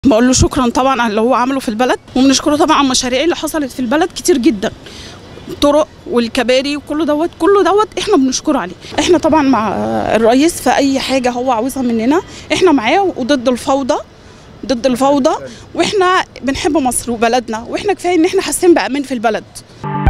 بقول له شكرا طبعا على اللي هو عمله في البلد، وبنشكره طبعا على المشاريع اللي حصلت في البلد كتير جدا، الطرق والكباري وكله دوت احنا بنشكره عليه. احنا طبعا مع الرئيس في اي حاجه هو عاوزها مننا، احنا معاه وضد الفوضى، واحنا بنحب مصر وبلدنا، واحنا كفايه ان احنا حاسين بامان في البلد.